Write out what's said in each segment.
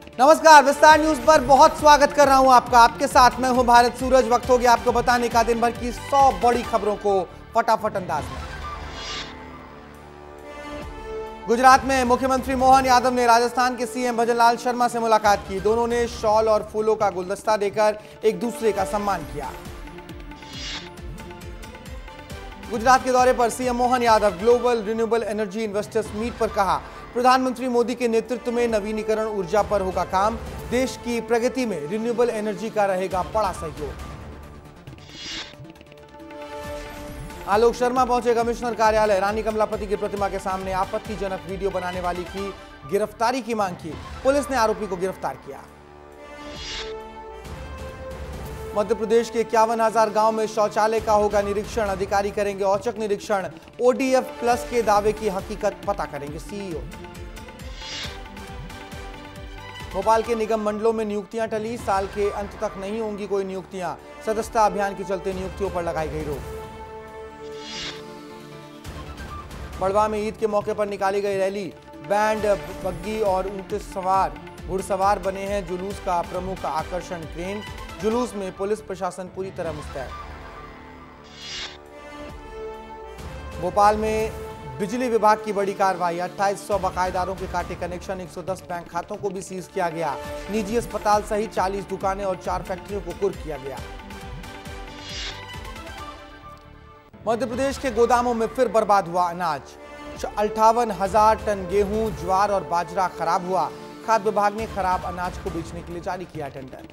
नमस्कार, विस्तार न्यूज पर बहुत स्वागत कर रहा हूं आपका। आपके साथ मैं हूं भारत सूरज। वक्त हो गया आपको बताने का दिन भर की 100 बड़ी खबरों को फटाफट अंदाज में। गुजरात में मुख्यमंत्री मोहन यादव ने राजस्थान के सीएम भजनलाल शर्मा से मुलाकात की। दोनों ने शॉल और फूलों का गुलदस्ता देकर एक दूसरे का सम्मान किया। गुजरात के दौरे पर CM Mohan Yadav global renewable energy investors meet पर कहा, प्रधानमंत्री मोदी के नेतृत्व में नवीनीकरण ऊर्जा पर होगा काम। देश की प्रगति में रिन्यूएबल एनर्जी का रहेगा बड़ा सहयोग। आलोक शर्मा पहुंचे कमिश्नर कार्यालय। रानी कमलापति की प्रतिमा के सामने आपत्तिजनक वीडियो बनाने वाली की गिरफ्तारी की मांग की। पुलिस ने आरोपी को गिरफ्तार किया। मध्य प्रदेश के 51,000 गांव में शौचालय का होगा निरीक्षण। अधिकारी करेंगे औचक निरीक्षण। ओडीएफ प्लस के दावे की हकीकत पता करेंगे सीईओ। भोपाल के निगम मंडलों में नियुक्तियां टली। साल के अंत तक नहीं होंगी कोई नियुक्तियां। सदस्यता अभियान के चलते नियुक्तियों पर लगाई गई रोक। बड़वा में ईद के मौके पर निकाली गई रैली। बैंड, बग्गी और ऊंट सवार घुड़सवार बने हैं जुलूस का प्रमुख आकर्षण क्रेन। जुलूस में पुलिस प्रशासन पूरी तरह मुस्तैद। भोपाल में बिजली विभाग की बड़ी कार्रवाई। 2800 बकायेदारों के काटे कनेक्शन। 110 बैंक खातों को भी सीज किया गया। निजी अस्पताल सहित 40 दुकानें और 4 फैक्ट्रियों को कुर्क किया गया। मध्य प्रदेश के गोदामों में फिर बर्बाद हुआ अनाज। 58,000 टन गेहूं, ज्वार और बाजरा खराब हुआ। खाद्य विभाग ने खराब अनाज को बेचने के लिए जारी किया टेंडर।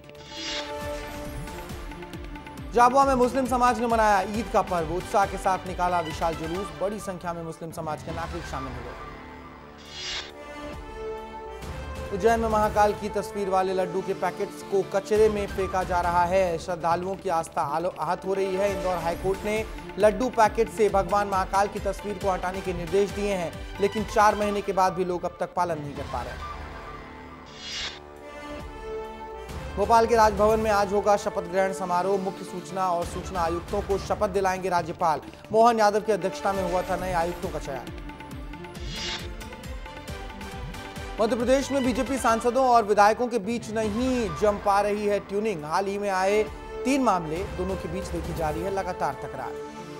झाबुआ में मुस्लिम समाज ने मनाया ईद का पर्व। उत्साह के साथ निकाला विशाल जुलूस। बड़ी संख्या में मुस्लिम समाज के नागरिक शामिल हुए। उज्जैन में महाकाल की तस्वीर वाले लड्डू के पैकेट्स को कचरे में फेंका जा रहा है। श्रद्धालुओं की आस्था आहत हो रही है। इंदौर हाईकोर्ट ने लड्डू पैकेट से भगवान महाकाल की तस्वीर को हटाने के निर्देश दिए हैं, लेकिन 4 महीने के बाद भी लोग अब तक पालन नहीं कर पा रहे। भोपाल के राजभवन में आज होगा शपथ ग्रहण समारोह। मुख्य सूचना और सूचना आयुक्तों को शपथ दिलाएंगे राज्यपाल। मोहन यादव की अध्यक्षता में हुआ था नए आयुक्तों का चयन। मध्य प्रदेश में बीजेपी सांसदों और विधायकों के बीच नहीं जम पा रही है ट्यूनिंग। हाल ही में आए 3 मामले, दोनों के बीच देखी जा रही है लगातार तकरार।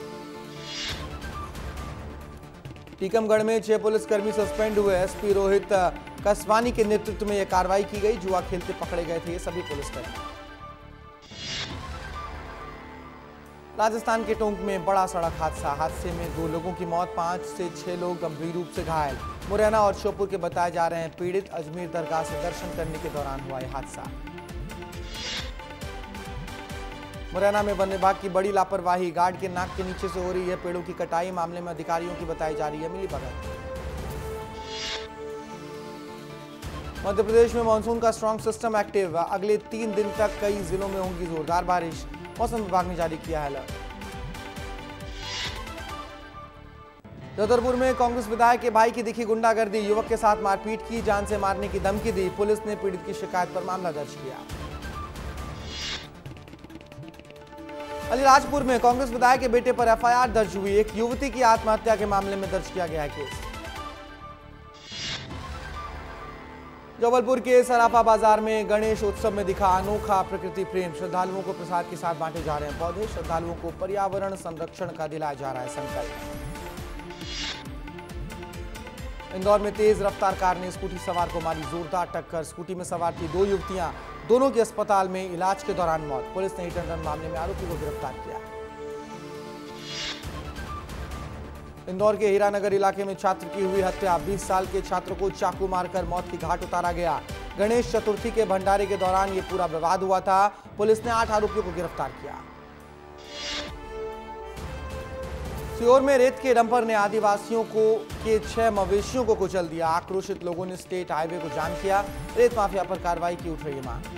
टीकमगढ़ में 6 पुलिसकर्मी सस्पेंड हुए। एसपी रोहित कसवानी के नेतृत्व में यह कार्रवाई की गई। जुआ खेलते पकड़े गए थे ये सभी पुलिसकर्मी। राजस्थान के टोंक में बड़ा सड़क हादसा। हादसे में 2 लोगों की मौत, 5 से 6 लोग गंभीर रूप से घायल। मुरैना और श्योपुर के बताए जा रहे हैं पीड़ित। अजमेर दरगाह से दर्शन करने के दौरान हुआ यह हादसा। मुरैना में वन विभाग की बड़ी लापरवाही। गार्ड के नाक के नीचे से हो रही है पेड़ों की कटाई। मामले में अधिकारियों की बताई जा रही है मिलीभगत। मध्य प्रदेश में मानसून का स्ट्रॉन्ग सिस्टम एक्टिव। अगले 3 दिन तक कई जिलों में होगी जोरदार बारिश। मौसम विभाग ने जारी किया है अलर्ट। छतरपुर में कांग्रेस विधायक के भाई की दिखी गुंडागर्दी। युवक के साथ मारपीट की, जान से मारने की धमकी दी। पुलिस ने पीड़ित की शिकायत पर मामला दर्ज किया। अलीराजपुर में कांग्रेस विधायक के बेटे पर एफआईआर दर्ज हुई। एक युवती की आत्महत्या के मामले में दर्ज किया गया है केस। जबलपुर के सराफा बाजार में गणेश उत्सव में दिखा अनोखा प्रकृति प्रेम। श्रद्धालुओं को प्रसाद के साथ बांटे जा रहे हैं पौधे। श्रद्धालुओं को पर्यावरण संरक्षण का दिलाया जा रहा है संकल्प। इंदौर में तेज रफ्तार कार ने स्कूटी सवार को मारी जोरदार टक्कर। स्कूटी में सवार थी 2 युवतियां, दोनों की अस्पताल में इलाज के दौरान मौत। पुलिस ने हिट एंड रन मामले में आरोपी को गिरफ्तार किया। इंदौर के हीरानगर इलाके में छात्र की हुई हत्या। 20 साल के छात्र को चाकू मारकर मौत की घाट उतारा गया। गणेश चतुर्थी के भंडारे के दौरान यह पूरा विवाद हुआ था। पुलिस ने 8 आरोपियों को गिरफ्तार किया। सीहोर में रेत के डंपर ने आदिवासियों के 6 मवेशियों को कुचल दिया। आक्रोशित लोगों ने स्टेट हाईवे को जाम किया। रेत माफिया पर कार्रवाई की उठ रही है मांग।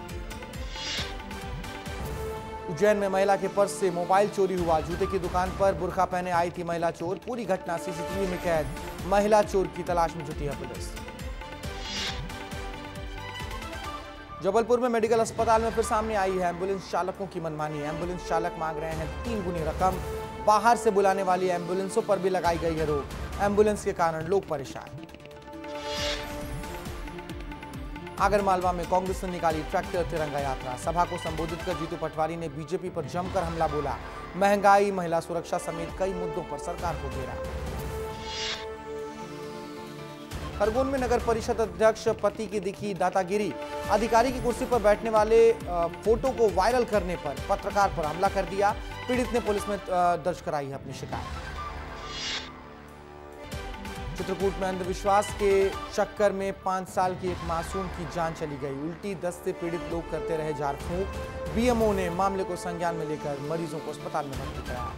उज्जैन में महिला के पर्स से मोबाइल चोरी हुआ। जूते की दुकान पर बुर्का पहने आई थी महिला चोर। पूरी घटना सीसीटीवी में कैद। महिला चोर की तलाश में जुटी है पुलिस। जबलपुर में मेडिकल अस्पताल में फिर सामने आई है एम्बुलेंस चालकों की मनमानी। एम्बुलेंस चालक मांग रहे हैं 3 गुनी रकम। बाहर से बुलाने वाली एम्बुलेंसों पर भी लगाई गई है रोक। एम्बुलेंस के कारण लोग परेशान। आगरमालवा में कांग्रेस ने निकाली ट्रैक्टर तिरंगा यात्रा। सभा को संबोधित कर जीतू पटवारी ने बीजेपी पर जमकर हमला बोला। महंगाई, महिला सुरक्षा समेत कई मुद्दों पर सरकार को घेरा। खरगोन में नगर परिषद अध्यक्ष पति की दिखी दादागिरी। अधिकारी की कुर्सी पर बैठने वाले फोटो को वायरल करने पर पत्रकार पर हमला कर दिया। पीड़ित ने पुलिस में दर्ज कराई है अपनी शिकायत। चित्रकूट में अंधविश्वास के चक्कर में 5 साल की एक मासूम की जान चली गई। उल्टी दस्त से पीड़ित लोग करते रहे झाड़ फूंक। बीएमओ ने मामले को संज्ञान में लेकर मरीजों को अस्पताल में भर्ती कराया।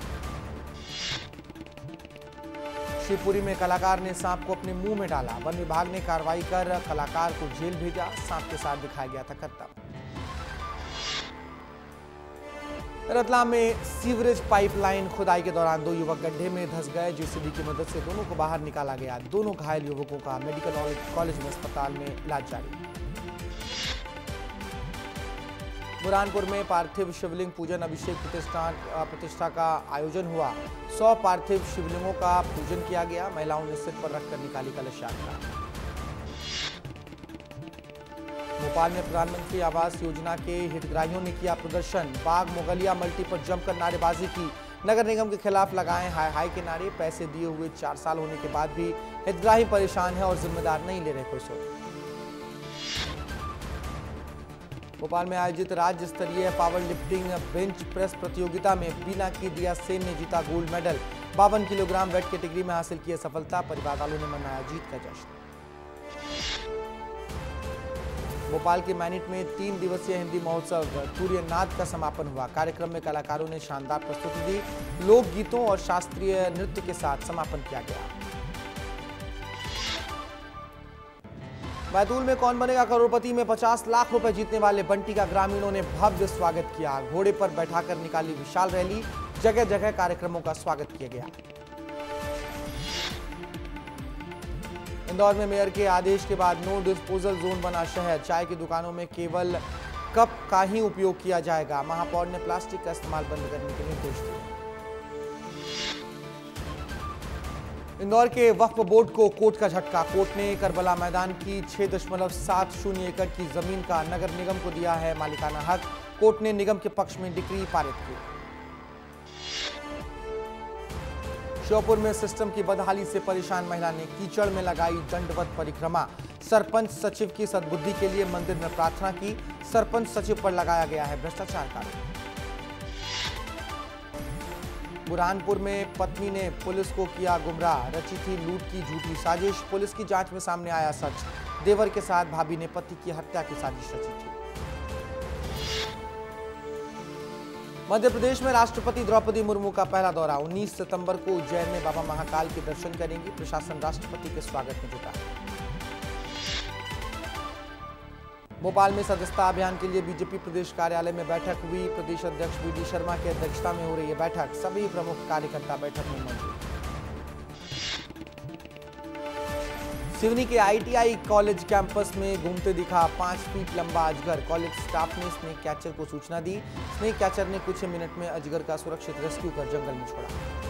शिवपुरी में कलाकार ने सांप को अपने मुंह में डाला। वन विभाग ने कार्रवाई कर कलाकार को जेल भेजा। सांप के साथ दिखाया गया था करतब। रतलाम में सीवरेज पाइपलाइन खुदाई के दौरान 2 युवक गड्ढे में धंस गए। जेसीबी की मदद से दोनों को बाहर निकाला गया। दोनों घायल युवकों का मेडिकल कॉलेज में अस्पताल में इलाज जारी। बुरहानपुर में पार्थिव शिवलिंग पूजन अभिषेक प्रतिष्ठा का आयोजन हुआ। 100 पार्थिव शिवलिंगों का पूजन किया गया। महिलाओं ने सिर पर रखकर निकाली कलश यात्रा। भोपाल में प्रधानमंत्री आवास योजना के हितग्राहियों ने किया प्रदर्शन। बाग मुगलिया मल्टी पर जमकर नारेबाजी की। नगर निगम के खिलाफ लगाए हाय हाय के नारे। पैसे दिए हुए 4 साल होने के बाद भी हितग्राही परेशान है और जिम्मेदार नहीं ले रहे कोई सोच। भोपाल में आयोजित राज्य स्तरीय पावर लिफ्टिंग बेंच प्रेस प्रतियोगिता में बीना की दिया सेन ने जीता gold medal. 52 kilogram weight category में हासिल की सफलता। परिवार वालों ने मनाया जीत का जश्न। भोपाल के मैनिट में 3 दिवसीय हिंदी महोत्सव तुर्यनाद का समापन हुआ। कार्यक्रम में कलाकारों ने शानदार प्रस्तुति दी। लोकगीतों और शास्त्रीय नृत्य के साथ समापन किया गया। बैतूल में कौन बनेगा करोड़पति में 50 लाख रुपए जीतने वाले बंटी का ग्रामीणों ने भव्य स्वागत किया। घोड़े पर बैठाकर निकाली विशाल रैली। जगह जगह कार्यक्रमों का स्वागत किया गया। इंदौर में मेयर के आदेश के बाद नो डिस्पोजल जोन बना शहर। चाय की दुकानों में केवल कप का ही उपयोग किया जाएगा। महापौर ने प्लास्टिक का इस्तेमाल बंद करने के निर्देश दिए। इंदौर के वक्फ बोर्ड को कोर्ट का झटका। कोर्ट ने करबला मैदान की 6.70 एकड़ की जमीन का नगर निगम को दिया है मालिकाना हक। कोर्ट ने निगम के पक्ष में डिक्री पारित की। श्योपुर में सिस्टम की बदहाली से परेशान महिला ने कीचड़ में लगाई दंडवत परिक्रमा। सरपंच सचिव की सद्बुद्धि के लिए मंदिर में प्रार्थना की। सरपंच सचिव पर लगाया गया है भ्रष्टाचार का आरोप। बुरहानपुर में पत्नी ने पुलिस को किया गुमराह। रची थी लूट की झूठी साजिश। पुलिस की जांच में सामने आया सच। देवर के साथ भाभी ने पति की हत्या की साजिश रची थी। मध्य प्रदेश में राष्ट्रपति द्रौपदी मुर्मू का पहला दौरा। 19 सितंबर को उज्जैन में बाबा महाकाल के दर्शन करेंगी। प्रशासन राष्ट्रपति के स्वागत में जुटा। भोपाल में सदस्यता अभियान के लिए बीजेपी प्रदेश कार्यालय में बैठक हुई। प्रदेश अध्यक्ष वी.डी. शर्मा की अध्यक्षता में हो रही है बैठक। सभी प्रमुख कार्यकर्ता बैठक में मौजूद। सिवनी के आईटीआई कॉलेज कैंपस में घूमते दिखा 5 फीट लंबा अजगर। कॉलेज स्टाफ ने स्नेक कैचर को सूचना दी। स्नेक कैचर ने कुछ ही मिनट में अजगर का सुरक्षित रेस्क्यू कर जंगल में छोड़ा।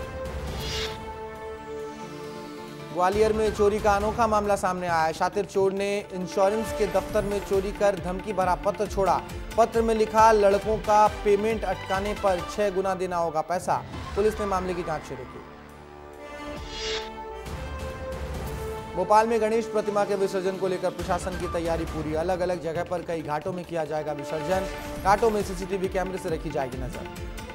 ग्वालियर में चोरी का अनोखा मामला सामने आया। शातिर चोर ने इंश्योरेंस के दफ्तर में चोरी कर धमकी भरा पत्र छोड़ा। पत्र में लिखा लड़कों का पेमेंट अटकाने पर 6 गुना देना होगा पैसा। पुलिस ने मामले की जांच शुरू की। भोपाल में गणेश प्रतिमा के विसर्जन को लेकर प्रशासन की तैयारी पूरी। अलग अलग जगह पर कई घाटों में किया जाएगा विसर्जन। घाटों में सीसीटीवी कैमरे से रखी जाएगी नजर।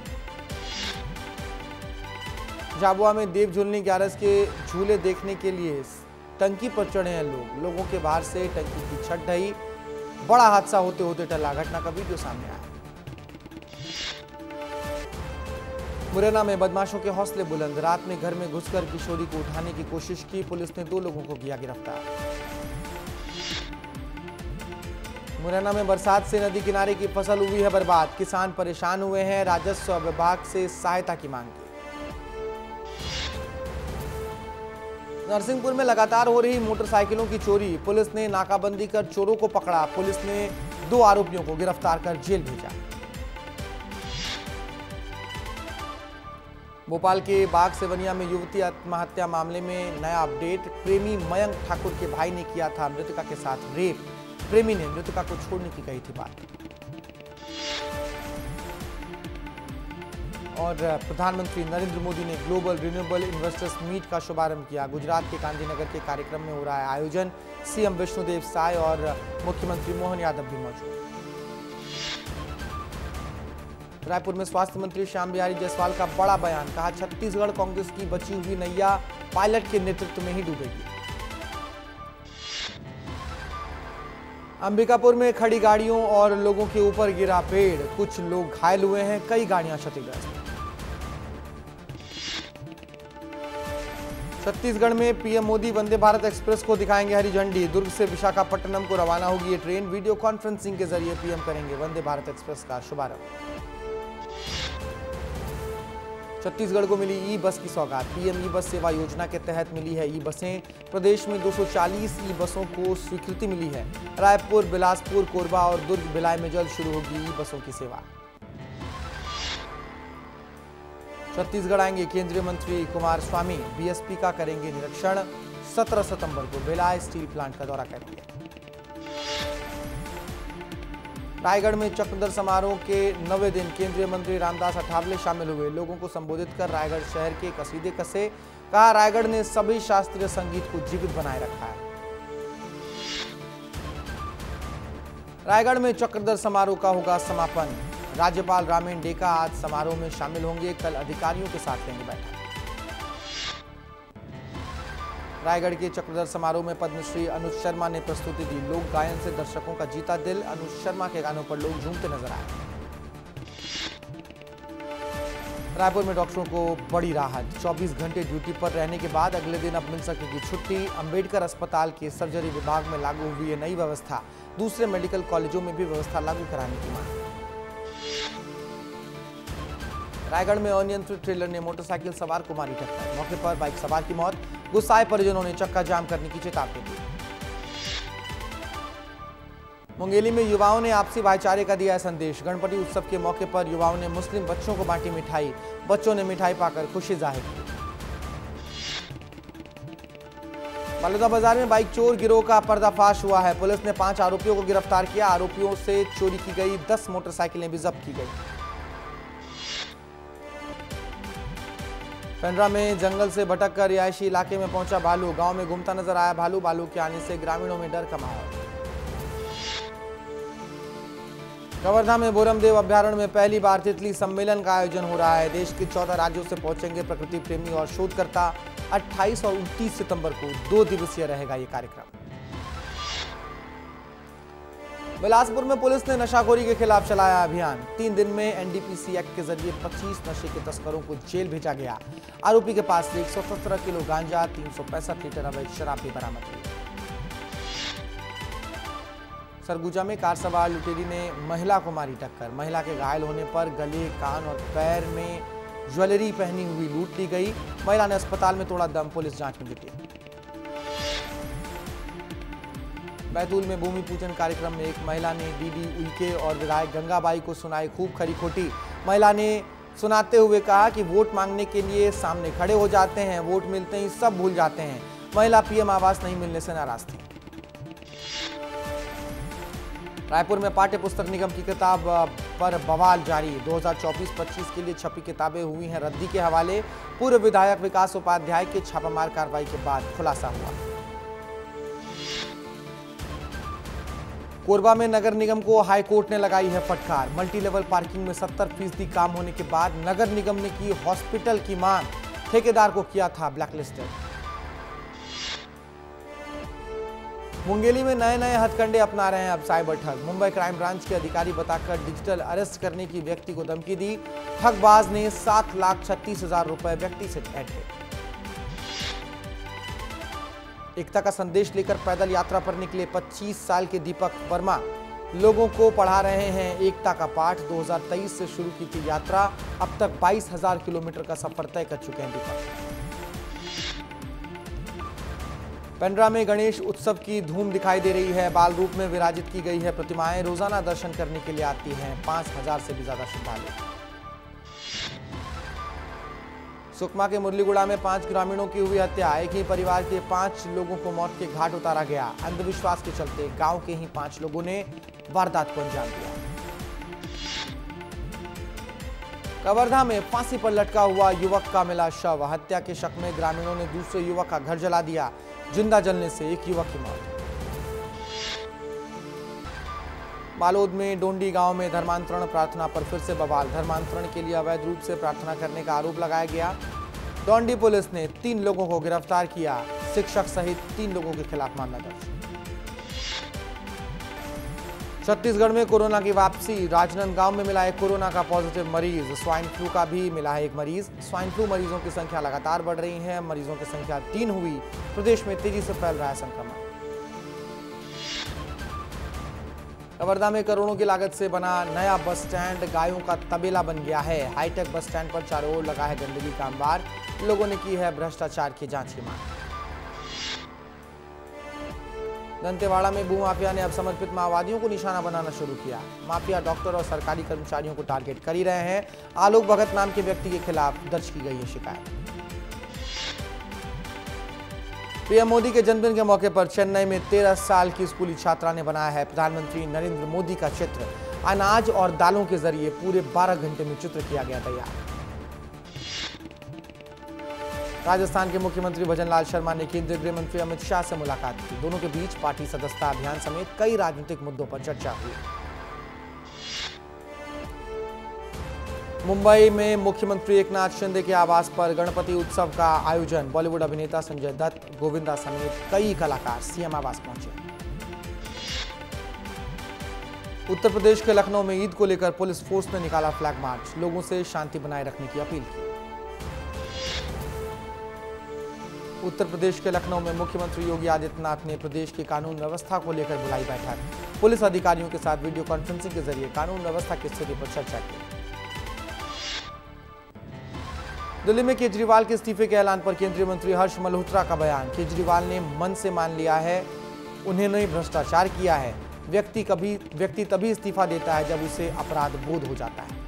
झाबुआ में देव झूलनी ग्यारस के झूले देखने के लिए टंकी पर चढ़े हैं लोग। लोगों के बाहर से टंकी की छत ढही। बड़ा हादसा होते होते टला। घटना का वीडियो सामने आया। मुरैना में बदमाशों के हौसले बुलंद। रात में घर में घुसकर किशोरी को उठाने की कोशिश की। पुलिस ने 2 लोगों को किया गिरफ्तार। मुरैना में बरसात से नदी किनारे की फसल हुई है बर्बाद। किसान परेशान हुए हैं। राजस्व विभाग से सहायता की मांग की। नरसिंहपुर में लगातार हो रही मोटरसाइकिलों की चोरी। पुलिस ने नाकाबंदी कर चोरों को पकड़ा। पुलिस ने 2 आरोपियों को गिरफ्तार कर जेल भेजा। भोपाल के बाग सेवनिया में युवती आत्महत्या मामले में नया अपडेट। प्रेमी मयंक ठाकुर के भाई ने किया था मृतका के साथ रेप। प्रेमी ने मृतका को छोड़ने की कही थी बात। और प्रधानमंत्री नरेंद्र मोदी ने ग्लोबल रिन्यूएबल इन्वेस्टर्स मीट का शुभारंभ किया। गुजरात के गांधीनगर के कार्यक्रम में हो रहा है आयोजन। सीएम विष्णुदेव साय और मुख्यमंत्री मोहन यादव भी मौजूद। रायपुर में स्वास्थ्य मंत्री श्याम बिहारी जायसवाल का बड़ा बयान, कहा छत्तीसगढ़ कांग्रेस की बची हुई नैया पायलट के नेतृत्व में ही डूबेगी। अंबिकापुर में खड़ी गाड़ियों और लोगों के ऊपर गिरा पेड़, कुछ लोग घायल हुए हैं, कई गाड़ियां क्षतिग्रस्त। छत्तीसगढ़ में पीएम मोदी वंदे भारत एक्सप्रेस को दिखाएंगे हरी झंडी। दुर्ग से विशाखापट्टनम को रवाना होगी ये ट्रेन। वीडियो कॉन्फ्रेंसिंग के जरिए पीएम करेंगे वंदे भारत एक्सप्रेस का शुभारंभ। छत्तीसगढ़ को मिली ई बस की सौगात। पीएम ई बस सेवा योजना के तहत मिली है ई बसें। प्रदेश में 240 ई बसों को स्वीकृति मिली है। रायपुर, बिलासपुर, कोरबा और दुर्ग, भिलाई में जल्द शुरू होगी ई बसों की सेवा। छत्तीसगढ़ आएंगे केंद्रीय मंत्री कुमारस्वामी, बीएसपी का करेंगे निरीक्षण। 17 सितंबर को भिलाई स्टील प्लांट का दौरा करेंगे। रायगढ़ में चक्रधर समारोह के 9वें दिन केंद्रीय मंत्री रामदास अठावले शामिल हुए। लोगों को संबोधित कर रायगढ़ शहर के कसीदे कसे। कहा रायगढ़ ने सभी शास्त्रीय संगीत को जीवित बनाए रखा है। रायगढ़ में चक्रधर समारोह का होगा समापन। राज्यपाल रामेन डेका आज समारोह में शामिल होंगे। कल अधिकारियों के साथ लेंगे बैठक। रायगढ़ के चक्रधर समारोह में पद्मश्री अनुज शर्मा ने प्रस्तुति दी। लोक गायन से दर्शकों का जीता दिल। अनुज शर्मा के गानों पर लोग झूमते नजर आए। रायपुर में डॉक्टरों को बड़ी राहत। 24 घंटे ड्यूटी पर रहने के बाद अगले दिन अब मिल सकेगी छुट्टी। अंबेडकर अस्पताल के सर्जरी विभाग में लागू हुई है नई व्यवस्था। दूसरे मेडिकल कॉलेजों में भी व्यवस्था लागू कराने की मांग। रायगढ़ में अनियंत्रित ट्रेलर ने मोटरसाइकिल सवार को मारी टक्कर। मौके पर बाइक सवार की मौत। गुस्साए परिजनों ने चक्का जाम करने की चेतावनी दी। मुंगेली में युवाओं ने आपसी भाईचारे का दिया संदेश। गणपति उत्सव के मौके पर युवाओं ने मुस्लिम बच्चों को बांटी मिठाई। बच्चों ने मिठाई पाकर खुशी जाहिर की। बलौदाबाजार में बाइक चोर गिरोह का पर्दाफाश हुआ है। पुलिस ने 5 आरोपियों को गिरफ्तार किया। आरोपियों से चोरी की गई 10 मोटरसाइकिलें भी जब्त की गई। पेंड्रा में जंगल से भटक कर रिहायशी इलाके में पहुंचा भालू। गांव में घूमता नजर आया भालू। भालू के आने से ग्रामीणों में डर का माहौल। कवर्धा में बोरमदेव अभ्यारण्य में पहली बार तितली सम्मेलन का आयोजन हो रहा है। देश के 14 राज्यों से पहुंचेंगे प्रकृति प्रेमी और शोधकर्ता। 28 और 29 सितंबर को 2 दिवसीय रहेगा ये कार्यक्रम। बिलासपुर में पुलिस ने नशाखोरी के खिलाफ चलाया अभियान। 3 दिन में एनडीपीसी एक्ट के जरिए 25 नशे के तस्करों को जेल भेजा गया। आरोपी के पास से 117 किलो गांजा, 365 लीटर अवैध शराब भी बरामद हुई। सरगुजा में कार सवार लुटेरी ने महिला को मारी टक्कर। महिला के घायल होने पर गले, कान और पैर में ज्वेलरी पहनी हुई लूट ली गई। महिला ने अस्पताल में तोड़ा दम। पुलिस जांच में जुटी। बैतूल में भूमि पूजन कार्यक्रम में एक महिला ने डीडी उइके और विधायक गंगाबाई को सुनाई खूब खरी खोटी। महिला ने सुनाते हुए कहा कि वोट मांगने के लिए सामने खड़े हो जाते हैं, वोट मिलते ही सब भूल जाते हैं। महिला पीएम आवास नहीं मिलने से नाराज थी। रायपुर में पाठ्य पुस्तक निगम की किताब पर बवाल जारी। 2024-25 के लिए छपी किताबें हुई हैं रद्दी के हवाले। पूर्व विधायक विकास उपाध्याय के छापामार कार्रवाई के बाद खुलासा हुआ। कोरबा में नगर निगम को हाई कोर्ट ने लगाई है फटकार। मल्टी लेवल पार्किंग में 70% काम होने के बाद नगर निगम ने की हॉस्पिटल की मांग। ठेकेदार को किया था ब्लैकलिस्टेड। मुंगेली में नए नए हथकंडे अपना रहे हैं अब साइबर ठग। मुंबई क्राइम ब्रांच के अधिकारी बताकर डिजिटल अरेस्ट करने की व्यक्ति को धमकी दी। ठगबाज ने 7,36,000 रुपए व्यक्ति से ऐंठे। एकता का संदेश लेकर पैदल यात्रा पर निकले 25 साल के दीपक वर्मा लोगों को पढ़ा रहे हैं एकता का पाठ। 2023 से शुरू की थी यात्रा। अब तक 22,000 किलोमीटर का सफर तय कर चुके हैं दीपक। पेंड्रा में गणेश उत्सव की धूम दिखाई दे रही है। बाल रूप में विराजित की गई है प्रतिमाएं। रोजाना दर्शन करने के लिए आती हैं 5,000 से भी ज्यादा श्रद्धालु। सुकमा के मुरलीगुड़ा में 5 ग्रामीणों की हुई हत्या। एक ही परिवार के 5 लोगों को मौत के घाट उतारा गया। अंधविश्वास के चलते गांव के ही 5 लोगों ने वारदात को अंजाम दिया। कवर्धा में फांसी पर लटका हुआ युवक का मिला शव। हत्या के शक में ग्रामीणों ने दूसरे युवक का घर जला दिया। जिंदा जलने से एक युवक की मौत। बालोद में डोंडी गांव में धर्मांतरण प्रार्थना पर फिर से बवाल। धर्मांतरण के लिए अवैध रूप से प्रार्थना करने का आरोप लगाया गया। डोंडी पुलिस ने 3 लोगों को गिरफ्तार किया। शिक्षक सहित 3 लोगों के खिलाफ मामला दर्ज। छत्तीसगढ़ में कोरोना की वापसी। राजनांदगांव में मिला एक कोरोना का पॉजिटिव मरीज। स्वाइन फ्लू का भी मिला है एक मरीज। स्वाइन फ्लू मरीजों की संख्या लगातार बढ़ रही है। मरीजों की संख्या 3 हुई। प्रदेश में तेजी से फैल रहा है संक्रमण। कवर्धा में करोड़ों की लागत से बना नया बस स्टैंड गायों का तबेला बन गया है। हाईटेक बस स्टैंड पर चारों ओर लगा है गंदगी का अंबार। लोगों ने की है भ्रष्टाचार की जांच की मांग। दंतेवाड़ा में भूमाफिया ने अब समर्पित माओवादियों को निशाना बनाना शुरू किया। माफिया डॉक्टर और सरकारी कर्मचारियों को टारगेट कर ही रहे हैं। आलोक भगत नाम के व्यक्ति के खिलाफ दर्ज की गई है शिकायत। पीएम मोदी के जन्मदिन के मौके पर चेन्नई में 13 साल की स्कूली छात्रा ने बनाया है प्रधानमंत्री नरेंद्र मोदी का चित्र। अनाज और दालों के जरिए पूरे 12 घंटे में चित्र किया गया तैयार। राजस्थान के मुख्यमंत्री भजनलाल शर्मा ने केंद्रीय गृह मंत्री अमित शाह से मुलाकात की। दोनों के बीच पार्टी सदस्यता अभियान समेत कई राजनीतिक मुद्दों पर चर्चा हुई। मुंबई में मुख्यमंत्री एकनाथ शिंदे के आवास पर गणपति उत्सव का आयोजन। बॉलीवुड अभिनेता संजय दत्त, गोविंदा समेत कई कलाकार सीएम आवास पहुंचे। उत्तर प्रदेश के लखनऊ में ईद को लेकर पुलिस फोर्स ने निकाला फ्लैग मार्च। लोगों से शांति बनाए रखने की अपील की। उत्तर प्रदेश के लखनऊ में मुख्यमंत्री योगी आदित्यनाथ ने प्रदेश की कानून व्यवस्था को लेकर बुलाई बैठक। पुलिस अधिकारियों के साथ वीडियो कॉन्फ्रेंसिंग के जरिए कानून व्यवस्था की स्थिति पर चर्चा की। दिल्ली में केजरीवाल के इस्तीफे के ऐलान पर केंद्रीय मंत्री हर्ष मल्होत्रा का बयान। केजरीवाल ने मन से मान लिया है, उन्होंने भ्रष्टाचार किया है। व्यक्ति तभी इस्तीफा देता है जब उसे अपराध बोध हो जाता है।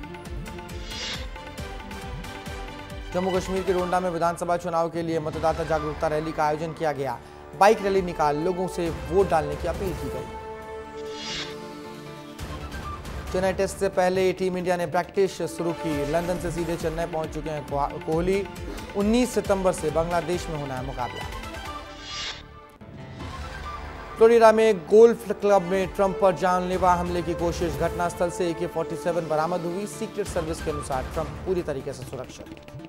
जम्मू कश्मीर के डोडा में विधानसभा चुनाव के लिए मतदाता जागरूकता रैली का आयोजन किया गया। बाइक रैली निकाल लोगों से वोट डालने की अपील की गई। चेन्नई टेस्ट से पहले टीम इंडिया ने प्रैक्टिस शुरू की। लंदन से सीधे चेन्नई पहुंच चुके हैं कोहली। 19 सितंबर से बांग्लादेश में होना है मुकाबला। फ्लोरिडा में गोल्फ क्लब में ट्रंप पर जानलेवा हमले की कोशिश। घटनास्थल से AK-47 बरामद हुई। सीक्रेट सर्विस के अनुसार ट्रंप पूरी तरीके से सुरक्षित।